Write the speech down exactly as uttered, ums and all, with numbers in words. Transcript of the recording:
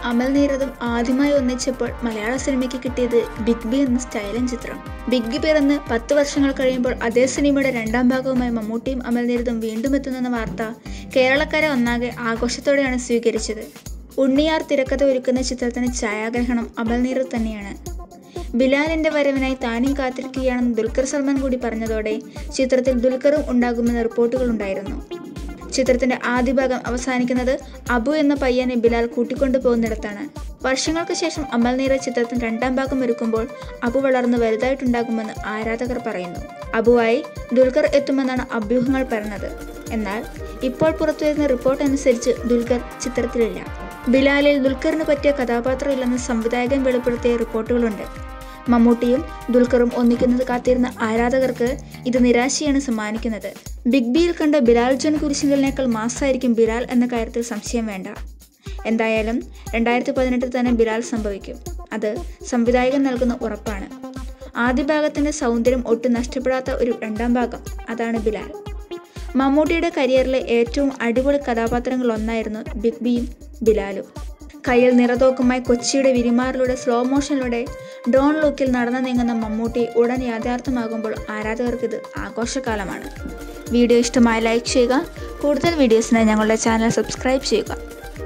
അമൽ നീരദും ആദ്യമായി ഒന്നിച്ചപ്പോൾ മലയാള സിനിമയ്ക്ക് കിട്ടിയത് ബിഗ് ബി എന്ന സ്റ്റൈലൻ ചിത്രം. ബിഗ് ബി പിറന്ന് പത്ത് വർഷങ്ങൾ കഴിയുമ്പോൾ അതേ സിനിമയുടെ രണ്ടാം ഭാഗവുമായി മമ്മൂട്ടിയും അമൽ നീരദും വീണ്ടും എത്തുന്നെന്ന വാർത്ത കേരളക്കരെ ഒന്നാകെ ആഘോഷത്തോടെയാണ് സ്വീകരിച്ചത്. ഉണ്ണിയാർ തിരക്കഥ ഒരുക്കുന്ന ചിത്രത്തിന് ഛായാഗ്രഹണം അമൽ നീരദ് തന്നെയാണ്. ബിലാലിന്റെ വരവിനായി താനും കാത്തിരിക്കുകയാണെന്ന് ദുൽഖർ സൽമാൻ കൂടി പറഞ്ഞതോടെ ചിത്രത്തിൽ ദുൽഖറും ഉണ്ടാകുമെന്ന റിപ്പോർട്ടുകളുണ്ടായിരുന്നു. ചിത്രത്തിന്റെ ആദ്യ ഭാഗം അവസാനിക്കുന്നത് അബു എന്ന പയ്യനെ ബിലാൽ കൂട്ടിക്കൊണ്ടു പോകുന്നിടത്താണ്. വർഷങ്ങൾക്ക് ശേഷം അമൽ നീരദ് ചിത്രത്തിന് രണ്ടാം ഭാഗം ഒരുക്കുമ്പോൾ അബു വളർന്ന് വലുതായിട്ടുണ്ടാകുമെന്ന് ആരാധകർ പറയുന്നു. അബുവായി ദുൽഖർ എത്തുമെന്നാണ് അഭ്യൂഹങ്ങൾ പറഞ്ഞത്. എന്നാൽ ഇപ്പോൾ പുറത്തുവരുന്ന റിപ്പോർട്ട് അനുസരിച്ച് ദുൽഖർ ചിത്രത്തിലില്ല. ബിലാലിൽ ദുൽഖറിന് പറ്റിയ കഥാപാത്രമില്ലെന്ന് സംവിധായകൻ വെളിപ്പെടുത്തിയ റിപ്പോർട്ടുകളുണ്ട്. മമ്മൂട്ടിയും ദുൽഖറും ഒന്നിക്കുന്നത് കാത്തിരുന്ന ആരാധകർക്ക് ഇത് നിരാശയാണ് സമ്മാനിക്കുന്നത്. ബിഗ് ബിയിൽ കണ്ട ബിലാൽ ജോൺ കുരിശിങ്കലിനേക്കാൾ മാസായിരിക്കും ബിലാൽ എന്ന കാര്യത്തിൽ സംശയം വേണ്ട. എന്തായാലും രണ്ടായിരത്തി പതിനെട്ടിൽ തന്നെ ബിലാൽ സംഭവിക്കും. അത് സംവിധായകൻ നൽകുന്ന ഉറപ്പാണ്. ആദ്യ ഭാഗത്തിന്റെ സൗന്ദര്യം ഒട്ടും നഷ്ടപ്പെടാത്ത ഒരു രണ്ടാം ഭാഗം, അതാണ് ബിലാൽ. മമ്മൂട്ടിയുടെ കരിയറിലെ ഏറ്റവും അടിപൊളി കഥാപാത്രങ്ങൾ ഒന്നായിരുന്നു ബിഗ് ബിയും ബിലാലും. കയ്യിൽ നിറതോക്കുമായി കൊച്ചിയുടെ വിരിമാറിലൂടെ സ്ലോ മോഷനിലൂടെ ഡോൺ ലുക്കിൽ നടന്നു നീങ്ങുന്ന മമ്മൂട്ടി ഉടൻ യാഥാർത്ഥ്യമാകുമ്പോൾ ആരാധകർക്ക് ഇത് ആഘോഷകാലമാണ്. വീഡിയോ ഇഷ്ടമായി ലൈക്ക് ചെയ്യുക. കൂടുതൽ വീഡിയോസിനായി ഞങ്ങളുടെ ചാനൽ സബ്സ്ക്രൈബ് ചെയ്യുക.